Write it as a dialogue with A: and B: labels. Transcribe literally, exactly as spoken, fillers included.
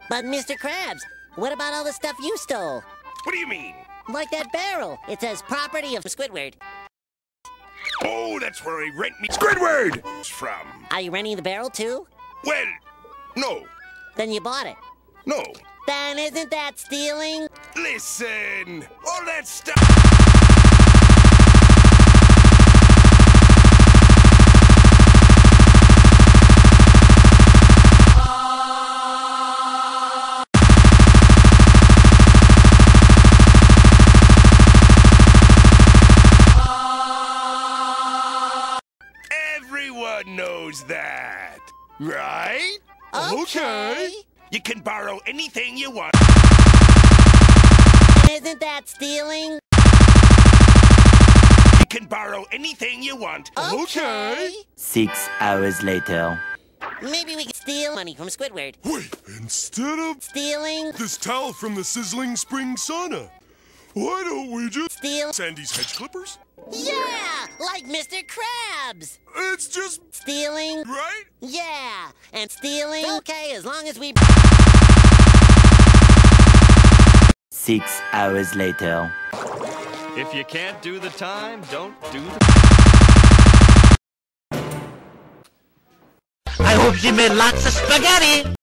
A: But Mister Krabs, what about all the stuff you stole?
B: What do you mean?
A: Like that barrel. It says property of Squidward.
B: Oh, that's where I rent me Squidward from.
A: Are you renting the barrel too?
B: Well, no.
A: Then you bought it.
B: No.
A: Then isn't that stealing?
B: Listen, all that stuff. Everyone knows that, right?
A: Okay.
B: You can borrow anything you want.
A: Isn't that stealing?
B: You can borrow anything you want.
A: Okay.
C: Six hours later.
A: Maybe we can steal money from Squidward.
D: Wait, instead of
A: Stealing?
D: this towel from the sizzling spring sauna, why don't we just
A: Steal?
D: Sandy's hedge clippers?
A: Yeah! Like Mister Krabs!
D: It's just
A: Stealing?
D: right?
A: Yeah! And stealing? Okay, as long as we...
C: Six hours later.
E: If you can't do the time, don't do the...
F: I hope she made lots of spaghetti.